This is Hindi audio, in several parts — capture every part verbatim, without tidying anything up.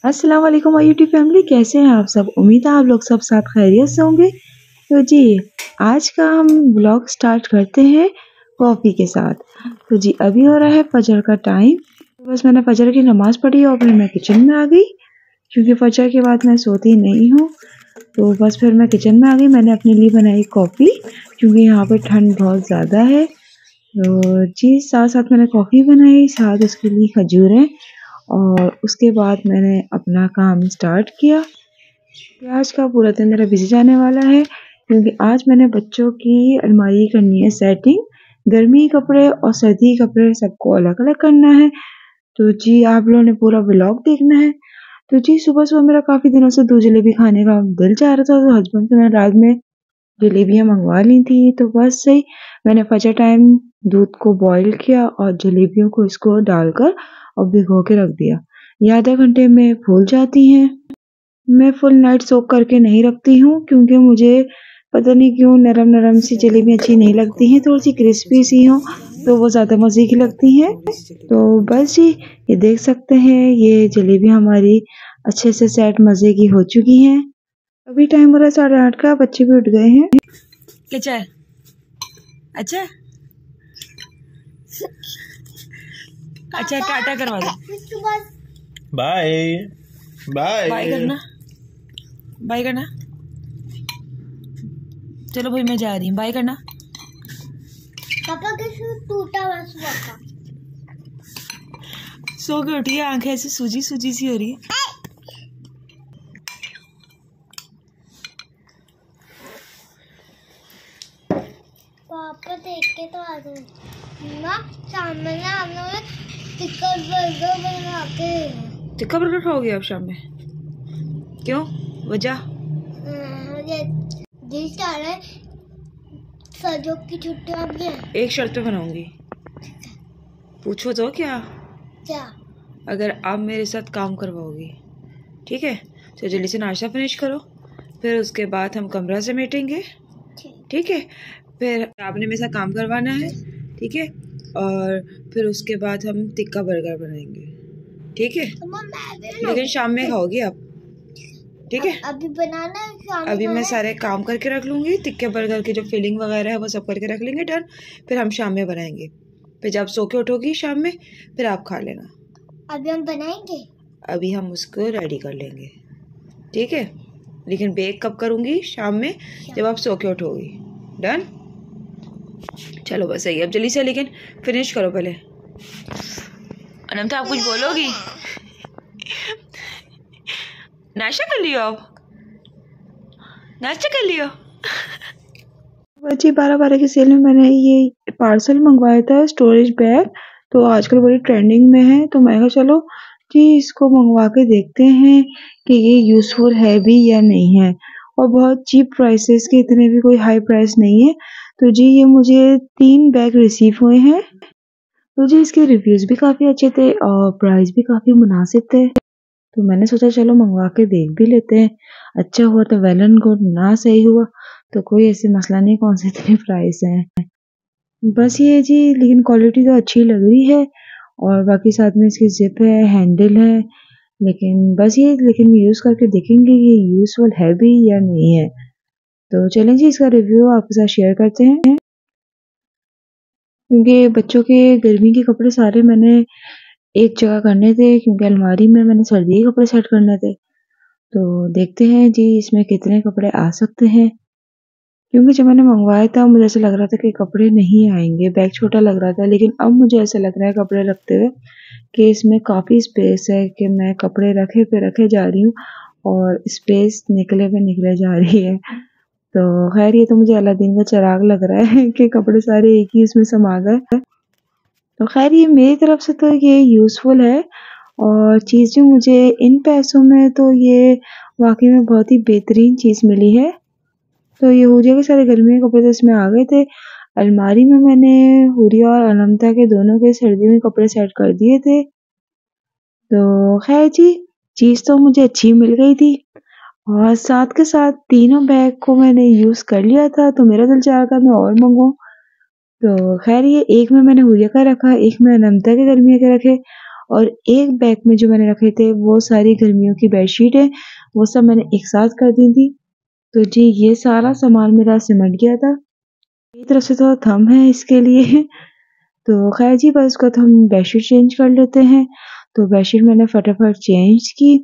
अस्सलाम वालेकुम माय यूट्यूब फैमिली, कैसे हैं आप सब। उम्मीद है आप लोग सब साथ खैरियत से होंगे। तो जी आज का हम ब्लॉग स्टार्ट करते हैं कॉफ़ी के साथ। तो जी अभी हो रहा है फजर का टाइम। तो बस मैंने फजर की नमाज़ पढ़ी और फिर मैं किचन में आ गई, क्योंकि फजर के बाद मैं सोती नहीं हूँ। तो बस फिर मैं किचन में आ गई। मैंने अपने लिए बनाई कॉफ़ी, क्योंकि यहाँ पर ठंड बहुत ज़्यादा है। तो जी साथ साथ मैंने कॉफ़ी बनाई, साथ उसके लिए खजूरें, और उसके बाद मैंने अपना काम स्टार्ट किया। आज का पूरा दिन मेरा बिजी जाने वाला है, क्योंकि आज मैंने बच्चों की अलमारी करनी है सेटिंग। गर्मी के कपड़े और सर्दी के कपड़े सबको अलग अलग करना है। तो जी आप लोगों ने पूरा व्लॉग देखना है। तो जी सुबह सुबह मेरा काफ़ी दिनों से दूध जलेबी खाने का दिल चाह रहा था, तो हस्बैंड से मैंने रात में जलेबियाँ मंगवा ली थी। तो बस सही मैंने फजर टाइम दूध को बॉईल किया और जलेबियों को इसको डालकर और भिगो के रख दिया। ये आधे घंटे में फूल जाती हैं। मैं फुल नाइट सोक करके नहीं रखती हूँ, क्योंकि मुझे पता नहीं क्यों नरम नरम सी जलेबियाँ अच्छी नहीं लगती हैं। थोड़ी सी क्रिस्पी सी हो तो वो ज़्यादा मज़े की लगती हैं। तो बस जी ये देख सकते हैं, ये जलेबी हमारी अच्छे से सेट मज़े की हो चुकी हैं। अभी टाइम हो रहा है साढ़े आठ का, बच्चे भी उठ गए हैं। क्या है? अच्छा अच्छा टाटा करवा दो। बाय बाय बाय करना, बाय करना। चलो भाई मैं जा रही हूँ, बाय करना। पापा के शूज टूटा हुआ पापा। सो के उठी है, आंखें ऐसी सूजी सूजी सी हो रही है। पापा देख के तो आ गए ना, सामने हम लोग टिक्कर बर्गर बना के। टिक्का बर्गर खाओगे आप शाम में? क्यों, वजह? जी सारे सर्दियों की छुट्टियां भी हैं। एक शर्त पे बनाऊंगी, पूछो तो क्या? क्या? अगर आप मेरे साथ काम करवाओगी, ठीक है? तो जल्दी से नाश्ता फिनिश करो, फिर उसके बाद हम कमरा समेटेंगे, ठीक है? फिर आपने मेरे साथ काम करवाना है, ठीक है? और फिर उसके बाद हम टिक्का बर्गर बनाएंगे, ठीक है? लेकिन शाम में खाओगी आप, ठीक है? अभी बनाना है शाम। अभी मैं सारे काम करके रख लूँगी, टिक्के बर्गर की जो फिलिंग वगैरह है वो सब करके रख लेंगे, डन। फिर हम शाम में बनाएंगे, फिर जब सो के उठोगी शाम में फिर आप खा लेना। अभी हम बनाएंगे, अभी हम उसको रेडी कर लेंगे, ठीक है? लेकिन बेक कब करूँगी? शाम में, जब आप सो के उठोगी, डन। चलो बस सही है, अब जल्दी से लेकिन फिनिश करो पहले। अनंता आप कुछ बोलोगी? नाश्ता कर लियो, आप नाश्ता कर लियो। बच्ची बारह बारह की सेल में मैंने ये पार्सल मंगवाया था, स्टोरेज बैग। तो आजकल बड़ी ट्रेंडिंग में है, तो मैं कहा चलो जी इसको मंगवा के देखते हैं कि ये यूज़फुल है भी या नहीं है। और बहुत चीप प्राइसेस के, इतने भी कोई हाई प्राइस नहीं है। तो जी ये मुझे तीन बैग रिसीव हुए हैं। तो जी इसके रिव्यूज़ भी काफ़ी अच्छे थे और प्राइस भी काफ़ी मुनासिब थे। तो मैंने सोचा चलो मंगवा के देख भी लेते हैं। अच्छा हुआ तो वेल एंड गुड, ना सही हुआ तो कोई ऐसे मसला नहीं, कौन से इतने प्राइस हैं। बस ये जी, लेकिन क्वालिटी तो अच्छी लग रही है। और बाकी साथ में इसकी जिप है, हैंडल है। लेकिन बस ये लेकिन यूज़ करके देखेंगे कि यूज़फुल है भी या नहीं है। तो चलें जी इसका रिव्यू आपके साथ शेयर करते हैं। क्योंकि बच्चों के गर्मी के कपड़े सारे मैंने एक जगह करने थे, क्योंकि अलमारी में मैंने सर्दी के कपड़े सेट करने थे। तो देखते हैं जी इसमें कितने कपड़े आ सकते हैं। क्योंकि जब मैंने मंगवाया था मुझे ऐसा लग रहा था कि कपड़े नहीं आएंगे, बैग छोटा लग रहा था। लेकिन अब मुझे ऐसा लग रहा है कपड़े रखते हुए कि इसमें काफ़ी स्पेस है, कि मैं कपड़े रखे पे रखे जा रही हूँ और स्पेस निकले पे निकले जा रही है। तो खैर ये तो मुझे अलादीन का चिराग लग रहा है कि कपड़े सारे एक ही इसमें समा गए। तो खैर ये मेरी तरफ से तो ये यूज़फुल है, और चीज़ जो मुझे इन पैसों में तो ये वाकई में बहुत ही बेहतरीन चीज़ मिली है। तो ये हुरिया के सारे गर्मी के कपड़े तो इसमें आ गए थे। अलमारी में मैंने हुरिया और अनंता के दोनों के सर्दियों के कपड़े सेट कर दिए थे। तो खैर जी चीज़ तो मुझे अच्छी मिल गई थी, और साथ के साथ तीनों बैग को मैंने यूज़ कर लिया था। तो मेरा दिल चाह रहा था मैं और मंगवाऊँ। तो खैर ये एक में मैंने हुरिया का रखा, एक में अनंता के गर्मियों के रखे, और एक बैग में जो मैंने रखे थे वो सारी गर्मियों की बेडशीट है, वो सब मैंने एक साथ कर दी थी। तो जी ये सारा सामान मेरा सिमट गया था। मेरी तरफ से तो थम है इसके लिए। तो खैर जी बस उसका तो हम बेडशीट चेंज कर लेते हैं। तो बेडशीट मैंने फटाफट चेंज की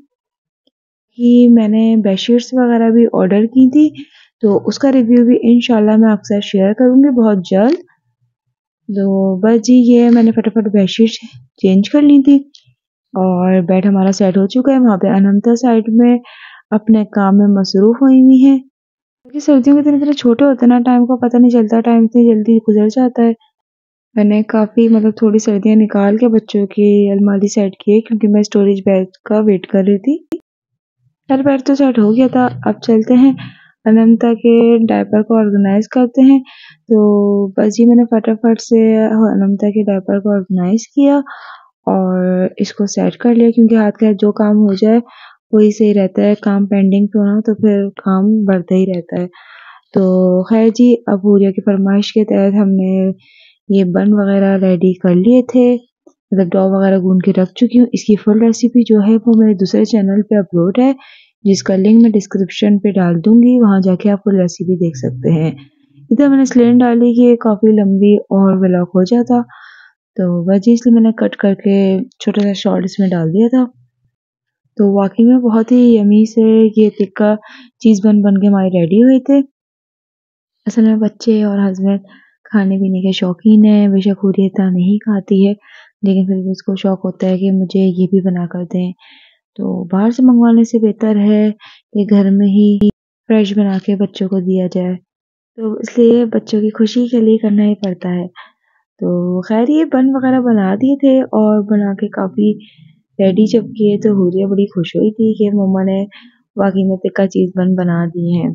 कि मैंने बेडशीट्स वगैरह भी ऑर्डर की थी, तो उसका रिव्यू भी इंशाल्लाह मैं आपके साथ शेयर करूँगी बहुत जल्द। तो बस जी ये मैंने फटाफट बेडशीट चेंज कर ली थी और बेड हमारा सेट हो चुका है। वहाँ पे अनंता साइड में अपने काम में मसरूफ़ हुई हुई है, क्योंकि सर्दियों के दिन इतने छोटे होते हैं ना, टाइम का पता नहीं चलता, टाइम इतनी जल्दी गुजर जाता है। मैंने काफ़ी मतलब थोड़ी सर्दियाँ निकाल के बच्चों की अलमारी सेट की है, क्योंकि मैं स्टोरेज बैग का वेट कर रही थी। हर बैग तो सेट हो गया था। अब चलते हैं अनंता के डायपर को ऑर्गेनाइज करते हैं। तो बस जी मैंने फटाफट से अनंता के डायपर को ऑर्गेनाइज किया और इसको सेट कर लिया, क्योंकि हाथ का जो काम हो जाए वही सही रहता है, काम पेंडिंग पे होना तो फिर काम बढ़ता ही रहता है। तो खैर जी अब हुरिया की फरमाइश के तहत हमने ये बन वगैरह रेडी कर लिए थे, मतलब डॉ वगैरह गूंद के रख चुकी हूँ। इसकी फुल रेसिपी जो है वो मेरे दूसरे चैनल पे अपलोड है, जिसका लिंक मैं डिस्क्रिप्शन पे डाल दूंगी, वहाँ जाके आप फुल रेसिपी देख सकते हैं। इधर मैंने स्लेन डाली कि काफ़ी लंबी और व्लॉग हो जाता, तो बस इसलिए मैंने कट करके छोटा सा शॉर्ट इसमें डाल दिया था। तो वाकई में बहुत ही यमी से ये टिक्का चीज़ बन बन के हमारे रेडी हुए थे। असल में बच्चे और हस्बैंड खाने पीने के शौकीन हैं। बेशक हुरिया इतना नहीं खाती है, लेकिन फिर भी उसको शौक होता है कि मुझे ये भी बना कर दें। तो बाहर से मंगवाने से बेहतर है कि घर में ही फ्रेश बना के बच्चों को दिया जाए, तो इसलिए बच्चों की खुशी के लिए करना ही पड़ता है। तो खैर ये बन वगैरह बना दिए थे और बना के काफ़ी रेडी जब किए तो हुरिया बड़ी खुश हुई थी कि मम्मा ने वाकई में टिक्का चीज़ बन बना दी हैं।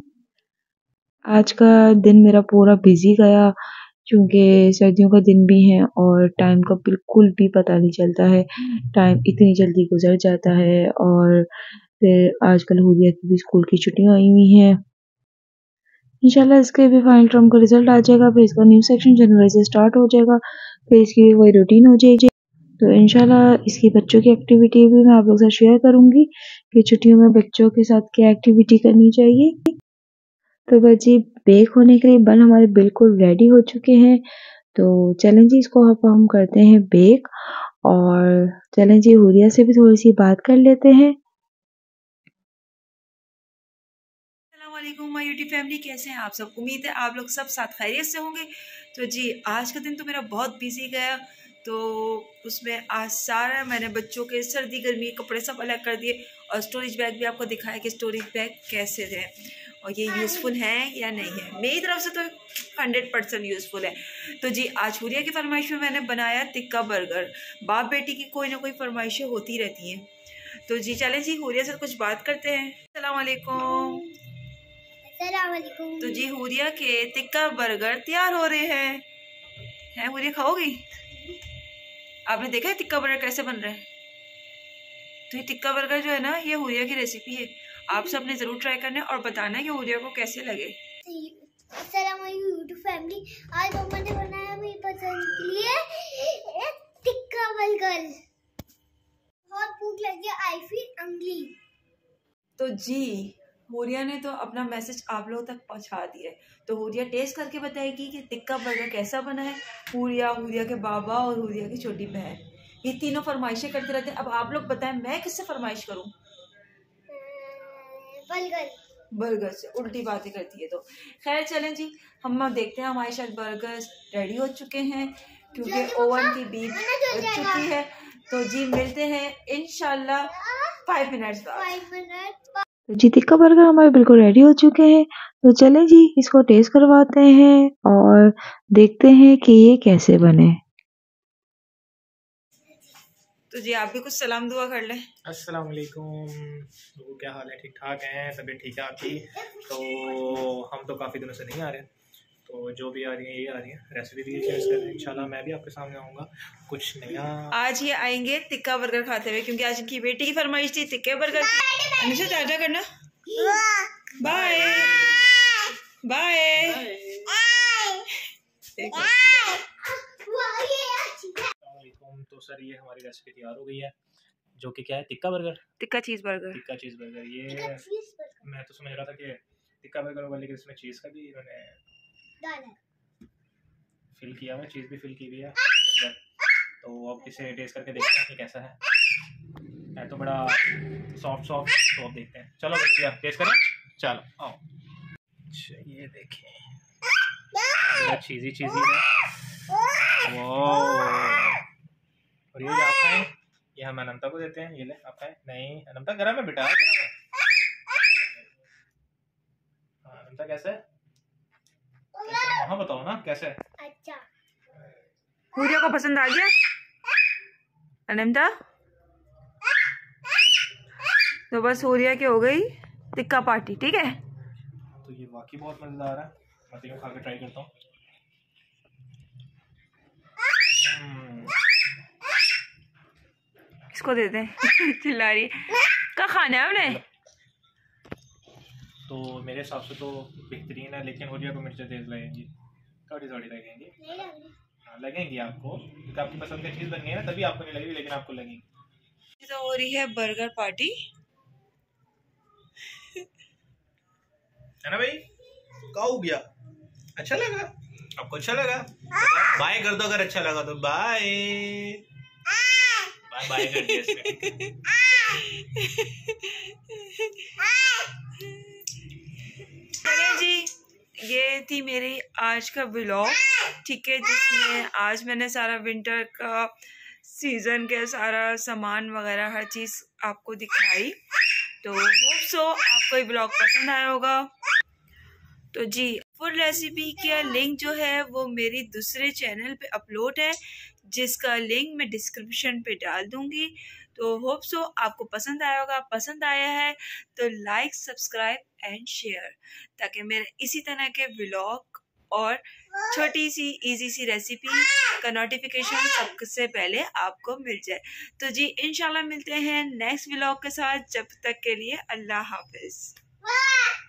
आज का दिन मेरा पूरा बिजी गया, क्योंकि सर्दियों का दिन भी है और टाइम का बिल्कुल भी पता नहीं चलता है, टाइम इतनी जल्दी गुजर जाता है। और फिर आजकल हुरिया की भी स्कूल की छुट्टियां आई हुई हैं। इंशाल्लाह इसके भी फाइनल टर्म का रिजल्ट आ जाएगा, फिर इसका न्यू सेक्शन जनवरी से स्टार्ट हो जाएगा, फिर इसकी वही रूटीन हो जाएगी। तो इंशाल्लाह इसकी बच्चों की एक्टिविटी भी मैं आप लोग से शेयर करूँगी कि छुट्टियों में बच्चों के साथ क्या एक्टिविटी करनी चाहिए। तो बस जी बेक होने के लिए बन हमारे बिल्कुल रेडी हो चुके हैं। तो चलें जी इसको अब हम करते हैं बेक, और चलें जी हुरिया से भी थोड़ी सी बात कर लेते हैं। अस्सलामुअलैकुम माय यूट्यूब फैमिली, कैसे हैं आप सब? उम्मीद है आप लोग सब साथ खैरियत से होंगे। तो जी आज का दिन तो मेरा बहुत बिजी गया, तो उसमें आज सारा मैंने बच्चों के सर्दी गर्मी कपड़े सब अलग कर दिए और स्टोरेज बैग भी आपको दिखाया कि स्टोरेज बैग कैसे थे और ये यूज़फुल हैं या नहीं है। मेरी तरफ से तो हंड्रेड परसेंट यूज़फुल है। तो जी आज हुरिया की फरमाइश में मैंने बनाया टिक्का बर्गर। बाप बेटी की कोई ना कोई फरमाइशें होती रहती हैं। तो जी चलें जी हुरिया से कुछ बात करते हैं। अस्सलाम वालेकुम। तो जी हुरिया के टिक्का बर्गर तैयार हो रहे हैं। हैं हुरिया, खाओगी? आपने देखा है टिक्का बर्गर कैसे बन रहा है? तो ये टिक्का बर्गर जो है ना, ये हुरिया की रेसिपी है। आप सबने जरूर ट्राई करना है और बताना है कि हुरिया को कैसे लगे। यूट्यूब फैमिली, आज मम्मा ने बनाया मेरी पसंद के लिए एक टिक्का बर्गर। बहुत भूख लगी, आई फील हंग्री। तो जी हुरिया ने तो अपना मैसेज आप लोगों तक पहुंचा दिया है। तो हुरिया टेस्ट करके बताएगी कि टिक्का बर्गर कैसा बना है। हुरिया, हुरिया के बाबा और हुरिया की छोटी बहन, ये तीनों फरमाइशें करते रहते हैं। अब आप लोग बताएं मैं किससे फरमाइश करूं? बर्गर बर्गर से। उल्टी बातें करती है। तो खैर चलें जी, हम देखते हैं हमारे शायद बर्गर्स रेडी हो चुके हैं, क्योंकि ओवन की बीप बज चुकी है। तो जी मिलते हैं इंशाल्लाह फाइव मिनट्स बाद। फाइव मिनट तो जी टिक्का बर्गर हमारे बिल्कुल रेडी हो चुके हैं। तो चलें जी इसको टेस्ट करवाते हैं और देखते हैं कि ये कैसे बने। तो जी आप भी कुछ सलाम दुआ कर लें। अस्सलाम वालेकुम। तो क्या हाल है? ठीक ठाक हैं? तबीयत ठीक है आपकी? तो हम तो काफ़ी दिनों से नहीं आ रहे, तो जो भी आ रही है ये आ रही है, रेसिपी भी शेयर कर रहे हैं। इंशाल्लाह मैं भी आपके सामने आऊँगा कुछ नया। आज ये आएंगे टिक्का बर्गर खाते हुए, क्योंकि आज इनकी बेटी की फरमाइश थी टिक्के बर्गर की। अनुषा टाटा करना, बाय बाय। तो सर ये हमारी रेसिपी तैयार हो गई है, जो कि क्या है, tikka burger, tikka cheese burger. Tikka cheese burger. ये मैं तो समझ रहा था कि टिक्का बर्गर होगा, लेकिन इसमें चीज़ का भी इन्होंने फिल किया हुआ है, चीज़ भी फिल की हुई है। तो अब इसे टेस्ट करके देखते हैं कि कैसा है। है तो बड़ा सॉफ्ट सॉफ्ट, तो अब देखते हैं। चलो भैया टेस्ट करें, चलो आओ। अच्छा ये देखें, चीज़ी चीज़ी है। और ये आप खाएं, ये हम अनंता को देते हैं। ये ले आप खाएं। नहीं अनंता गरम है बेटा, गरम है। हाँ अनंता कैसा है? हाँ बताओ ना कैसा है? अच्छा। हुरिया को पसंद आ गया अनंता? तो बस हुरिया की हो गई टिक्का पार्टी, ठीक है। तो ये वाकई बहुत मजेदार है, मैं तो खा के ट्राई करता हूँ। इसको दे दें चिल्ला रही क्या खाना है हमने? तो मेरे हिसाब से तो बेहतरीन है, लेकिन हुरिया को मिर्चें तेज लगेंगी, थोड़ी थोड़ी लगेंगी। नहीं लगेगी। हाँ लगेंगी आपको, क्योंकि आपकी पसंद की चीज़ बनी है ना, तभी आपको नहीं लगेगी, लेकिन आपको लगेगी। तो हो रही है बर्गर पार्टी, है ना भाई? क्या हो गया? अच्छा लगा आपको? अच्छा लगा? बाय कर दो अगर अच्छा लगा तो। बाय बाय बाय कर दिया इसने। चले जी, ये थी मेरी आज का व्लॉग, ठीक है, जिसमें आज मैंने सारा विंटर का सीजन के सारा सामान वगैरह हर चीज़ आपको दिखाई। तो होप सो आपको ये ब्लॉग पसंद आया होगा। तो जी फुल रेसिपी का लिंक जो है वो मेरी दूसरे चैनल पे अपलोड है, जिसका लिंक मैं डिस्क्रिप्शन पे डाल दूंगी। तो होप सो आपको पसंद आया होगा। पसंद आया है तो लाइक, सब्सक्राइब एंड शेयर, ताकि मेरे इसी तरह के व्लॉग और छोटी सी इजी सी रेसिपी का नोटिफिकेशन सबसे पहले आपको मिल जाए। तो जी इंशाल्लाह मिलते हैं नेक्स्ट व्लॉग के साथ। जब तक के लिए अल्लाह हाफिज।